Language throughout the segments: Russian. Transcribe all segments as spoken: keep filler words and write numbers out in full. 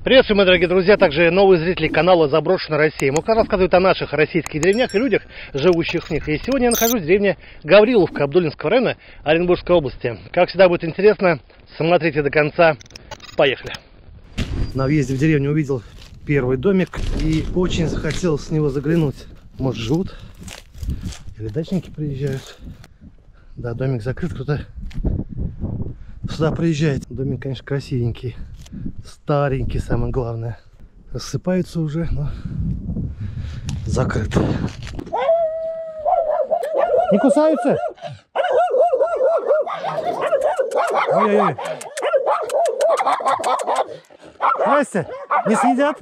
Приветствую, мои дорогие друзья, также новые зрители канала «Заброшенная Россия». Мы рассказывают о наших российских деревнях и людях, живущих в них. И сегодня я нахожусь в деревне Гавриловка Абдуллинского района Оренбургской области. Как всегда будет интересно, смотрите до конца. Поехали. На въезде в деревню увидел первый домик и очень захотелось с него заглянуть. Может, живут? Или дачники приезжают? Да, домик закрыт, кто-то сюда приезжает. Домик, конечно, красивенький. Старенький, самое главное. Рассыпаются уже, но закрыт. Не кусаются? Ой-ой-ой. Настя, не съедят?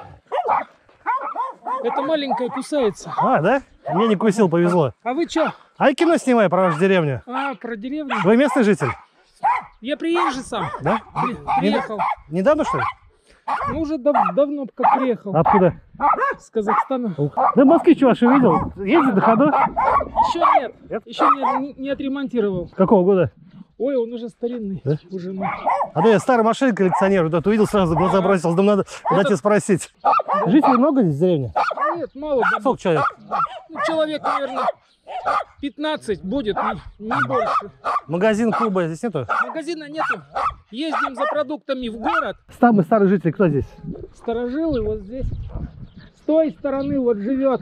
Это маленькая кусается. А, да? Меня не кусил, повезло. А вы чё? А я кино снимаю про вашу деревню. А, про деревню? Вы местный житель? Я приезжий сам. Да? При, приехал. Недавно, что ли? Ну, уже дав давно как приехал. Откуда? С Казахстана. Да москвич ваш увидел. Ездит на ходу? Еще нет. Нет? Еще не, не отремонтировал. Какого года? Ой, он уже старинный. Да? Уже, ну. А то я старый машин коллекционер. Вот увидел, сразу глаза бросил. Думаю, надо Это... дать спросить. Жителей много здесь в деревне? Нет, мало. Да. Сколько человек? Ну, человек, наверное, пятнадцать будет, не, не больше. Магазин, клуба здесь нету? Магазина нету. Ездим за продуктами в город. Самый старый житель кто здесь? Старожилы вот здесь. С той стороны вот живет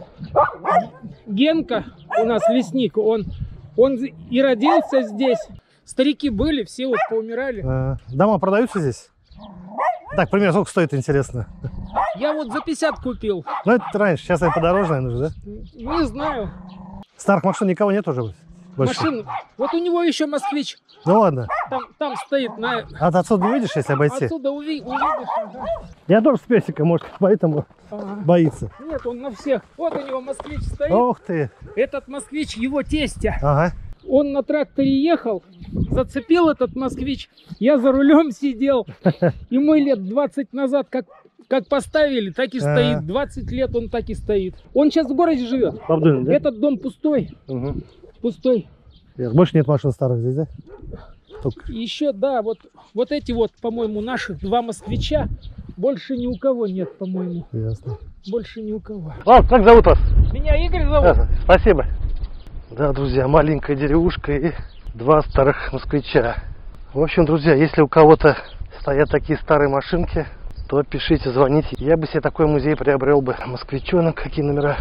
Генка, у нас лесник. Он, он и родился здесь. Старики были, все вот поумирали. А, дома продаются здесь? Так, примерно сколько стоит, интересно? Я вот за пятьдесят купил. Ну, это раньше, сейчас они подорожные нужны, да? Не знаю. Старых машин никого нет уже? Больше? Машин. Вот у него еще москвич. Ну ладно. Там, там стоит на... А ты отсюда не видишь, если обойти? Отсюда уви... увидишь. Ага. Я тоже с песиком, может, поэтому Ага. боится. Нет, он на всех. Вот у него москвич стоит. Ох ты. Этот москвич его тестя. Ага. Он на тракторе ехал, зацепил этот москвич. Я за рулем сидел. И мы лет двадцать назад как... Как поставили, так и стоит. А. двадцать лет он так и стоит. Он сейчас в городе живет. Абдуллин, да? Этот дом пустой. Угу. Пустой. Больше нет машин старых здесь, да? Только... Еще, да, вот, вот эти вот, по-моему, наших два москвича. Больше ни у кого нет, по-моему. Ясно. Больше ни у кого. Ладно, как зовут вас? Меня Игорь зовут. Да, спасибо. Да, друзья, маленькая деревушка и два старых москвича. В общем, друзья, если у кого-то стоят такие старые машинки, то пишите, звоните. Я бы себе такой музей приобрел бы. Москвичонок, какие номера.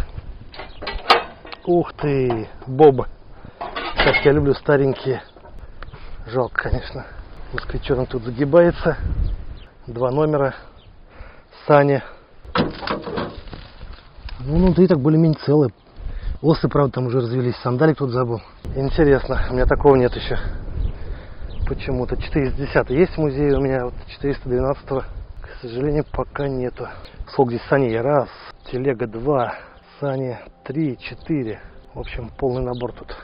Ух ты, Боба. Как я люблю старенькие. Жалко, конечно. Москвичонок тут загибается. Два номера. Саня. Ну, внутри так более-менее целые. Осы, правда, там уже развелись. Сандали кто-то забыл. Интересно, у меня такого нет еще. Почему-то четыреста десятый есть в музее, у меня вот четыреста двенадцатого. К сожалению, пока нету. Сколько здесь саней? Раз, телега два, сани три, четыре. В общем, полный набор тут.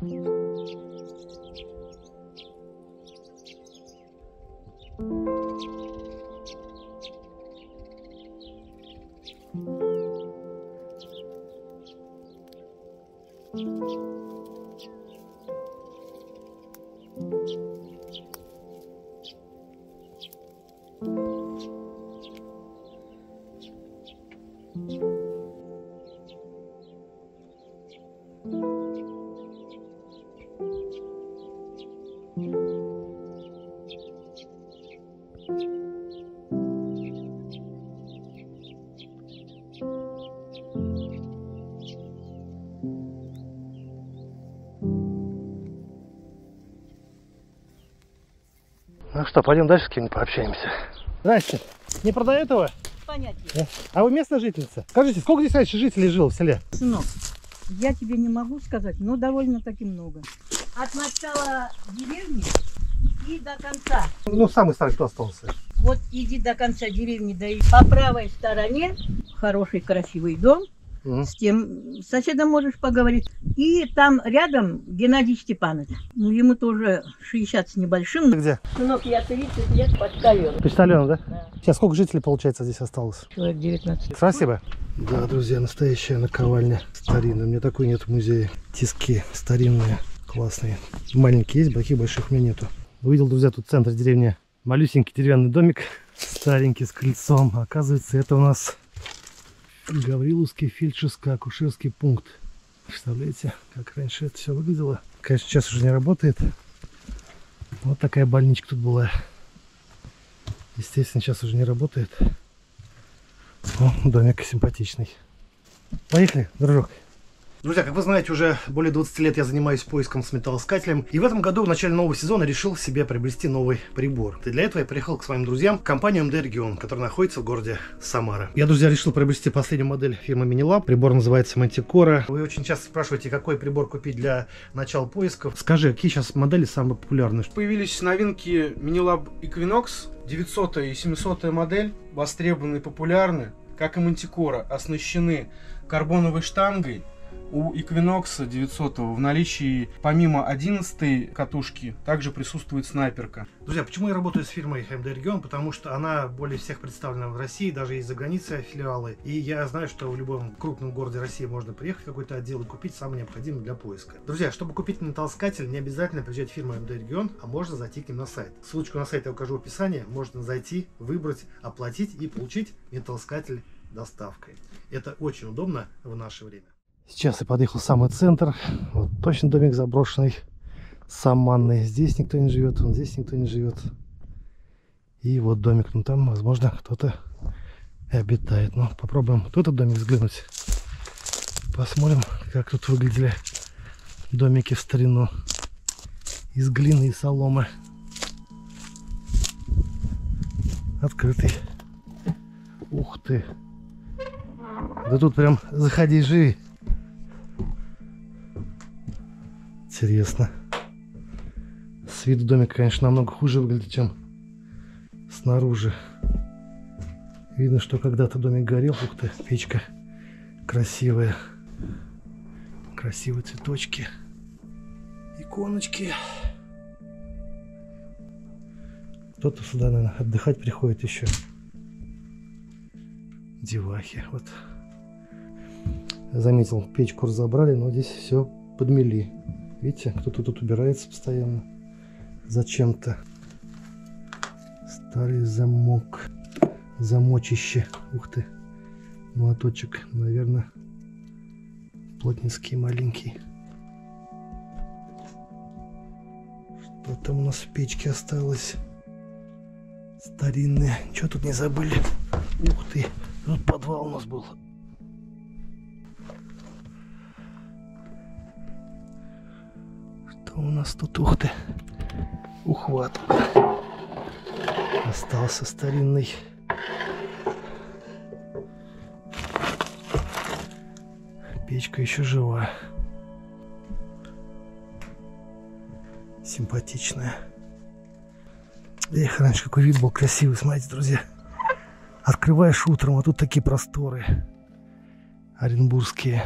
Ну что, пойдем дальше с кем-нибудь пообщаемся. Здрасте. Не продают его? Понятия. А вы местная жительница? Скажите, сколько здесь раньше жителей жило в селе? Сынок, я тебе не могу сказать, но довольно-таки много. От начала деревни и до конца. Ну, самый старый кто остался? Вот иди до конца деревни, да и по правой стороне хороший красивый дом. Угу. С тем соседом можешь поговорить. И там рядом Геннадий Степанович. Ну, ему тоже шестьдесят с небольшим. Где? Сынок, я тридцать лет почтальон. Почтальон, да? Да. Сейчас сколько жителей, получается, здесь осталось? Человек девятнадцать. Спасибо. Да, друзья, настоящая наковальня старинная. У меня такой нет в музее. Тиски старинные, классные. Маленькие есть, таких больших у меня нету. Увидел, друзья, тут центр деревни. Малюсенький деревянный домик Старенький с крыльцом. Оказывается, это у нас Гавриловский фельдшерско-акушерский пункт. Представляете, как раньше это все выглядело? Конечно, сейчас уже не работает. Вот такая больничка тут была. Естественно, сейчас уже не работает. О, домик симпатичный. Поехали, дружок. Друзья, как вы знаете, уже более двадцати лет я занимаюсь поиском с металлоискателем. И в этом году, в начале нового сезона, решил себе приобрести новый прибор. И для этого я приехал к своим друзьям в компанию эм дэ Регион, которая находится в городе Самара. Я, друзья, решил приобрести последнюю модель фирмы Minilab. Прибор называется Manticore. Вы очень часто спрашиваете, какой прибор купить для начала поисков. Скажи, какие сейчас модели самые популярные? Появились новинки Minilab Equinox, девятисотая и семисотая модель, востребованы и популярны, как и Manticore, оснащены карбоновой штангой. У Equinox девятисотого в наличии помимо одиннадцатой катушки также присутствует снайперка. Друзья, почему я работаю с фирмой эм дэ Регион? Потому что она более всех представлена в России, даже из-за границы филиалы. И я знаю, что в любом крупном городе России можно приехать в какой-то отдел и купить самое необходимое для поиска. Друзья, чтобы купить металлоискатель, не обязательно приезжать в фирму эм дэ Регион, а можно зайти к ним на сайт. Ссылочку на сайт я укажу в описании. Можно зайти, выбрать, оплатить и получить металлоискатель доставкой. Это очень удобно в наше время. Сейчас я подъехал в самый центр. Вот точно домик заброшенный, саманный. Здесь никто не живет, вон здесь никто не живет. И вот домик, ну там, возможно, кто-то обитает. Ну, попробуем в этот домик взглянуть. Посмотрим, как тут выглядели домики в старину. Из глины и соломы. Открытый. Ух ты. Да тут прям заходи, живи. Интересно. С виду домик, конечно, намного хуже выглядит, чем снаружи. Видно, что когда-то домик горел. Ух ты, печка красивая. Красивые цветочки. Иконочки. Кто-то сюда, наверное, отдыхать приходит еще. Девахи. Вот. Заметил, печку разобрали, но здесь все подмели. Видите, кто-то тут убирается постоянно. Зачем-то. Старый замок. Замочище. Ух ты. Молоточек, наверное, плотницкий маленький. Что там у нас в печке осталось? Старинные. Что тут не забыли? Ух ты. Тут подвал у нас был. У нас тут, ух ты, ухват остался старинный. Печка еще жива. Симпатичная. Эх, раньше какой вид был красивый, смотрите, друзья. Открываешь утром, а тут такие просторы оренбургские.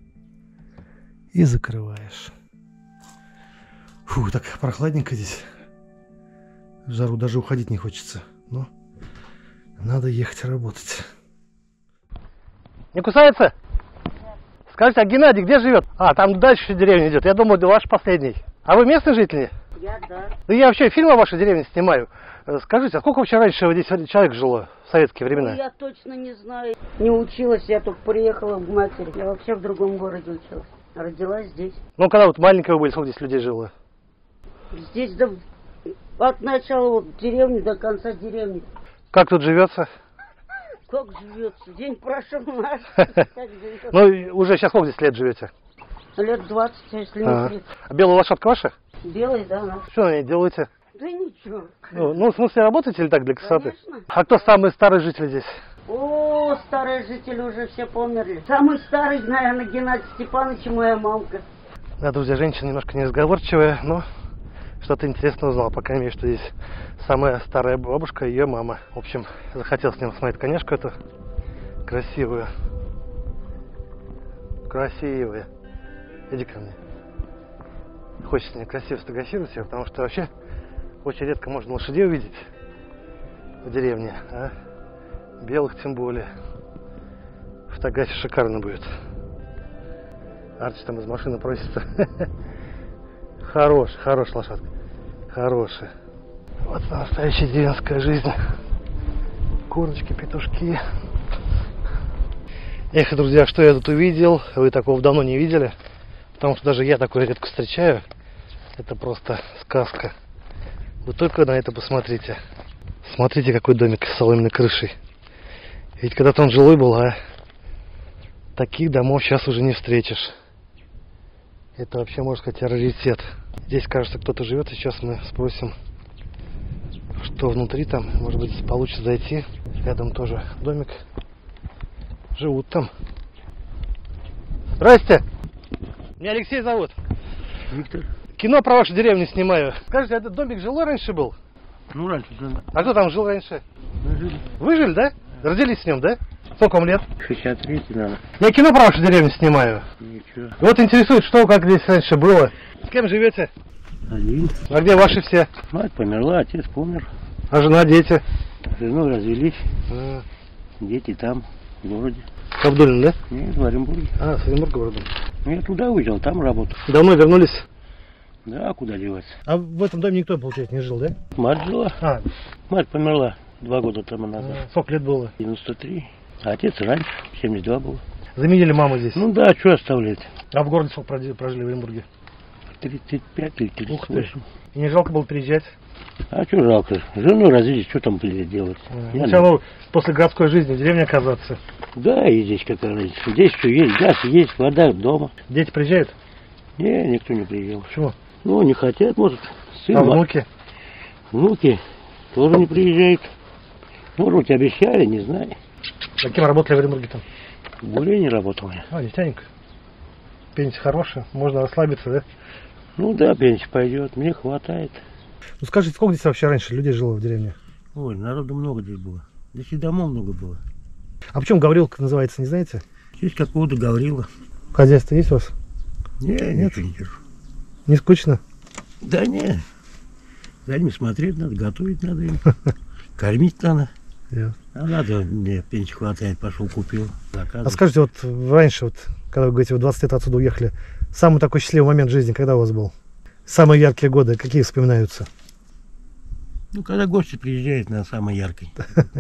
И закрываешь. Фу, так прохладненько здесь. В жару даже уходить не хочется. Но надо ехать работать. Не кусается? Скажите, а Геннадий где живет? А, там дальше деревня идет. Я думаю, ваш последний. А вы местный житель? Я, да. Да я вообще фильмы о вашей деревне снимаю. Скажите, а сколько вообще раньше здесь человек жило в советские времена? Я точно не знаю. Не училась, я только приехала в матери. Я вообще в другом городе училась. Родилась здесь. Ну, когда вот маленькая вы были, сколько здесь людей жило? Здесь до, от начала вот, деревни до конца деревни. Как тут живется? Как живется? День прошел наш. Ну, уже сейчас сколько здесь лет живете? Лет двадцать, если не тридцать. А белая лошадка ваша? Белый, да, наш. Что на ней делаете? Да ничего. Ну, ну, в смысле, работаете или так для красоты? Конечно. А кто самый старый житель здесь? О, старые жители уже все померли. Самый старый, наверное, Геннадий Степанович и моя мамка. Да, друзья, женщина немножко неразговорчивая, но что-то интересное узнал. По крайней мере, что здесь самая старая бабушка и ее мама. В общем, захотел с ним смотреть конешку эту красивую. Красивая. Иди ко мне. Хочется мне красиво сфотографировать ее, потому что вообще очень редко можно лошадей увидеть в деревне, а белых тем более. Фотография шикарно будет. Арчи там из машины просится. Хорош, хорошая лошадка. Хорошая. Вот настоящая деревенская жизнь. курочки, петушки. Эх, друзья, что я тут увидел, вы такого давно не видели, потому что даже я такой редко встречаю. Это просто сказка. Вы только на это посмотрите. Смотрите, какой домик с соломенной крышей. Ведь когда-то он жилой был, а таких домов сейчас уже не встретишь. Это вообще, можно сказать, раритет. Здесь, кажется, кто-то живет. Сейчас мы спросим, что внутри там. Может быть, получится зайти. Рядом тоже домик. Живут там. Здрасте! Меня Алексей зовут. Виктор. Кино про вашу деревню снимаю. Скажите, этот домик жилой раньше был? Ну, раньше жил. А кто там жил раньше? Мы жили. Вы жили, да? Родились в нем, да? Сколько вам лет? шестьдесят три, наверное. Я кино про вашу деревню снимаю. Ничего. Вот интересует, что, как здесь раньше было. С кем живете? Один. А где ваши все? Мать померла, отец помер. А жена, дети? С женой развелись. А, Дети там, в городе. Абдулин, да? Нет, в Оренбурге. А, с Оренбурга родом. Ну, я туда уезжал, там работал. Давно вернулись? Да, куда деваться. А в этом доме никто, получается, не жил, да? Мать жила. А, Мать померла два года тому назад. а сколько лет было? девяносто три. А отец раньше, семьдесят два было. Заменили маму здесь? Ну да, что оставлять? А в городе сколько проди- прожили в Оренбурге? тридцать пять или тридцать Ух ты. восемь. И не жалко было переезжать? А что жалко? Жену развелись, что там блядь, делать? А, Я все равно после городской жизни в деревне оказаться. Да, и здесь какая разница. Здесь все есть, газ есть, вода дома. Дети приезжают? Не, никто не приезжал. Почему? Ну, не хотят, может. Сын, А мать. внуки? Внуки тоже не приезжают. Может быть, обещали, не знаю. А кем работали в Оренбурге там? В Гуле не работал я. А, нефтяник. Пенсия хорошая, можно расслабиться, да? Ну да, пенсия пойдет, мне хватает. Ну скажите, сколько здесь вообще раньше людей жило в деревне? Ой, народу много здесь было. Здесь и домов много было. А почему Гавриловка называется, не знаете? Здесь какого-то Гаврила. Хозяйство есть у вас? Не, Нет? ничего не держу. Не скучно? Да не. За ними смотреть надо, готовить надо им. Кормить надо. Ясно. А надо, мне пенсии хватает, пошел купил. А Заказывай. скажите, вот раньше, вот, когда вы говорите, вы двадцать лет отсюда уехали, самый такой счастливый момент жизни, когда у вас был? Самые яркие годы, какие вспоминаются? Ну, когда гости приезжают на самый яркий.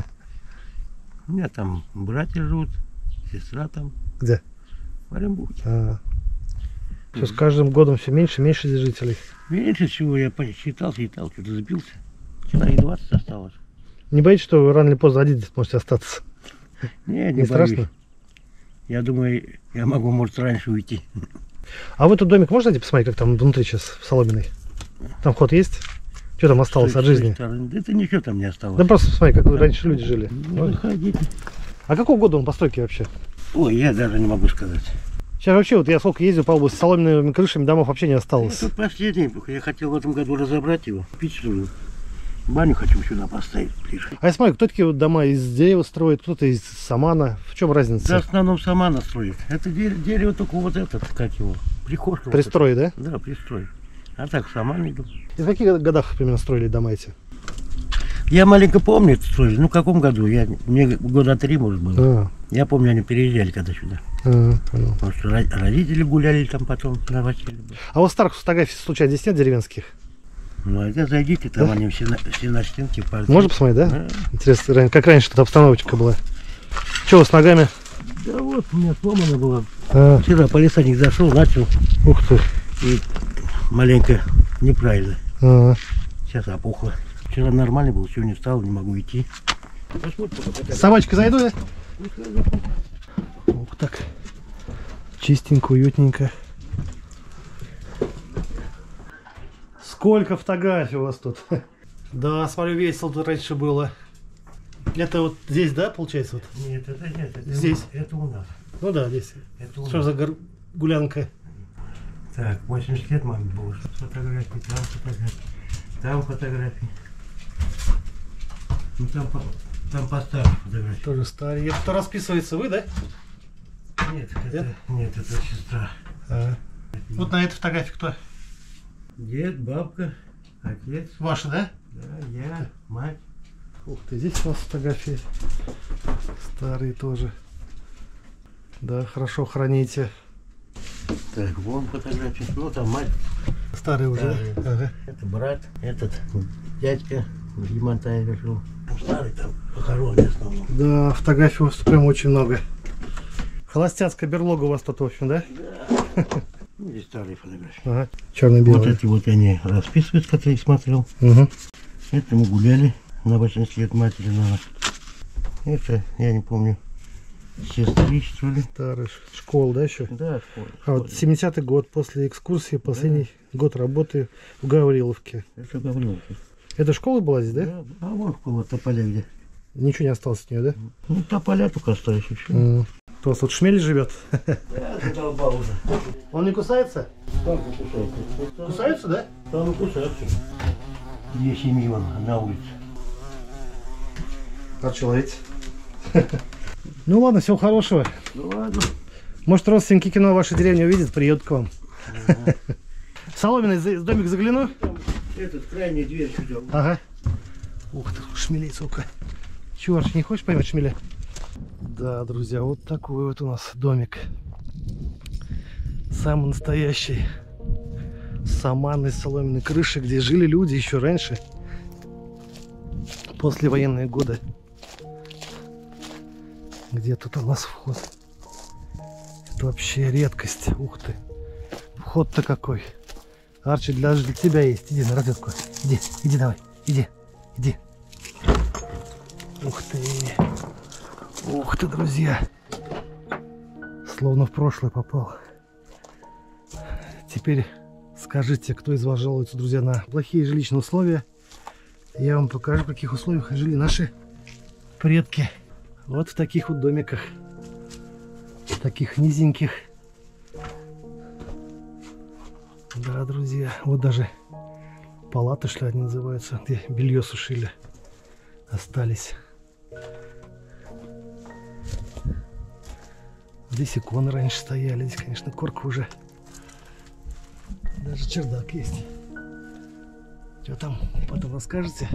У меня там братья живут, сестра там. Где? В Оренбурге. А. Все, с каждым годом все меньше, меньше здесь жителей. Меньше всего я посчитал, считал, что-то сбился. Человек двадцать осталось. Не боитесь, что вы рано или поздно один здесь можете остаться? Не, не, Не боюсь. страшно? Я думаю, я могу, может, раньше уйти. А в этот домик можно зайти посмотреть, как там внутри сейчас, в Соломенной? Там ход есть? Что там осталось С той- от с той жизни? стороны. Да это ничего там не осталось. Да просто посмотри, как вы раньше люди жили. Ну, заходите. А какого года он постройки вообще? Ой, я даже не могу сказать. Сейчас вообще, вот я сколько ездил по области, с соломенными крышами домов вообще не осталось. Это последний, я хотел в этом году разобрать его. Купить что ли. Баню хочу сюда поставить ближе. А я смотрю, кто такие вот дома из дерева строит, кто-то из самана. В чем разница? Да, в основном сама настроит. Это дерево, дерево только вот этот, как его, прихожка. вот Пристрой, да? эта. Да, пристрой. А так сама не иду. И в каких годах примерно строили дома эти? Я маленько помню это строили. Ну, в каком году? Я, мне года три, может, было. А, Я помню, они переезжали когда сюда. а, понял. Потому что ро- родители гуляли там потом на василе. А у вас старых фотографий, случайно, здесь нет деревенских? Ну, а это зайдите, там Да? они все на, все на стенке. портрет. Можно посмотреть, да? Да. Интересно, ран- как раньше тут обстановочка была. Че с ногами? Да вот, у меня сломано было. А, Вчера полисадник зашел, начал, ух ты. и маленько неправильно. А, Сейчас опухло. Вчера нормально был, сегодня встал, не могу идти. Посмотрим, пока- собачка зайду, да? Ух так. Чистенько, уютненько. Сколько фотографий у вас тут. Да, смотрю, весело тут раньше было. Это вот здесь, да, получается? Вот? Нет, это нет, это Здесь. у- это у нас. Ну да, здесь. Это у Что нас. за гор- гулянка? Так, восемьдесят лет маме было. Тут фотографии, там фотографии, там фотографии. Ну там, по- там постарше фотографии. Тоже старый. Это кто расписывается, вы, да? Нет, это, нет, это сестра. А. Вот на этой фотографии кто? Дед, бабка, отец, Ваша, да? да, я, мать. Ух ты, здесь у вас фотографии. Старые тоже. Да, хорошо храните. Так, вон фотографии. Ну там мать, Старые уже, да? Старые. Ага. это брат, этот дядька в Ямантае жил. старый, там похоронный в основном. Да, фотографий у вас прям очень много. Холостяцкая берлога у вас тут, в общем, да? Да. Ну, здесь старые фотографии. Ага, черно-белые. Вот эти вот они расписывают, которые я смотрел. Угу. Это мы гуляли на восемьдесят лет матери, наверное. Это, я не помню, сестры, что ли. Старая школа, да, еще? Да, школа. А вот семидесятый год, после экскурсии, последний да. год работы в Гавриловке. Это Гавриловка. Это школа была здесь, да? Да, а вон школа Тополя где. Ничего не осталось от нее, да? Ну, Тополя только остались еще. Mm. У вас тут шмель живет? Да, задолбал уже. Он не кусается? Там кусается. Кусаются, да? Там и кусаются. Две семьи вон на улице. А человек? Ну ладно, всего хорошего. Ну ладно. Может, родственники кино вашей деревни увидят, приедут к вам. Ага. Соломенный за- домик загляну? Этот крайняя дверь сюда. Ага. Ух ты, шмелей, сука. Чуваш, не хочешь поймать шмеля? Да, друзья, вот такой вот у нас домик. Самый настоящий. С саманной соломенной крышей, где жили люди еще раньше. Послевоенные годы. Где тут у нас вход? Это вообще редкость. Ух ты. Вход-то какой. Арчи, даже для тебя есть. Иди на разведку. Иди, иди давай. Иди, иди. Ух ты. Ух ты, друзья. Словно в прошлое попал. Теперь скажите, кто из вас жалуется, друзья, на плохие жилищные условия. Я вам покажу, в каких условиях жили наши предки. Вот в таких вот домиках. Таких низеньких. Да, друзья. Вот даже палаты, что ли, они называются, где белье сушили. Остались. Здесь иконы раньше стояли. Здесь, конечно, корка уже. Даже чердак есть. Что там, потом расскажете?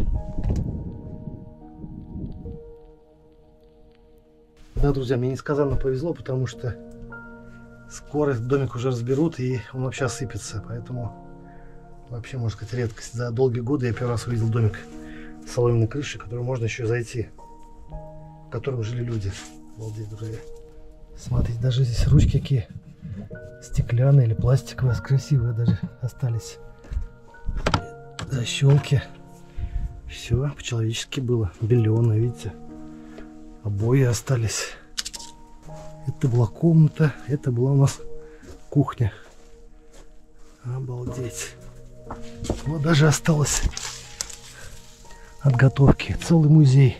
Да, друзья, мне несказанно повезло, потому что скоро этот домик уже разберут, и он вообще осыпется. Поэтому вообще, можно сказать, редкость. За долгие годы я первый раз увидел домик с соломенной крышей, в который можно еще зайти, в котором жили люди. Обалдеть, друзья. Смотрите, даже здесь ручки какие стеклянные или пластиковые, красивые даже остались. Защелки. Все по-человечески было. Беленое, видите? Обои остались. Это была комната, это была у нас кухня. Обалдеть. Вот даже осталось от готовки целый музей.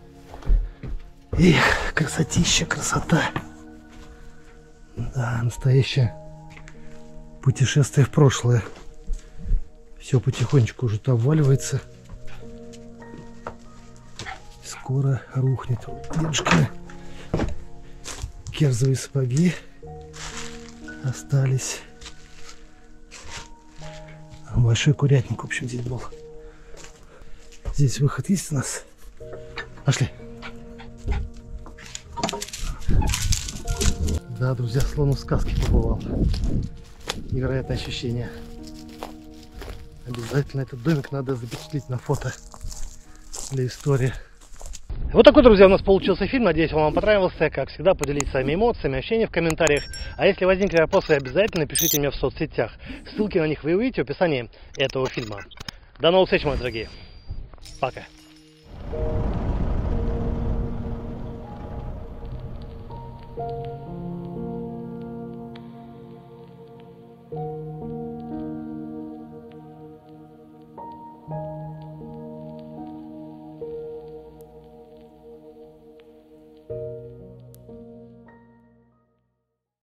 Эх, красотища, красота. Да, настоящее путешествие в прошлое. Все потихонечку уже обваливается. Скоро рухнет. Дедушкины керзовые сапоги остались. Большой курятник, в общем, здесь был. Здесь выход есть у нас. Пошли. Да, друзья, словно в сказке побывал. Невероятное ощущение. Обязательно этот домик надо запечатлеть на фото для истории. Вот такой, друзья, у нас получился фильм. Надеюсь, он вам понравился. Как всегда, поделитесь своими эмоциями, ощущениями в комментариях. А если возникли вопросы, обязательно пишите мне в соцсетях. Ссылки на них вы увидите в описании этого фильма. До новых встреч, мои дорогие. Пока. Thank you.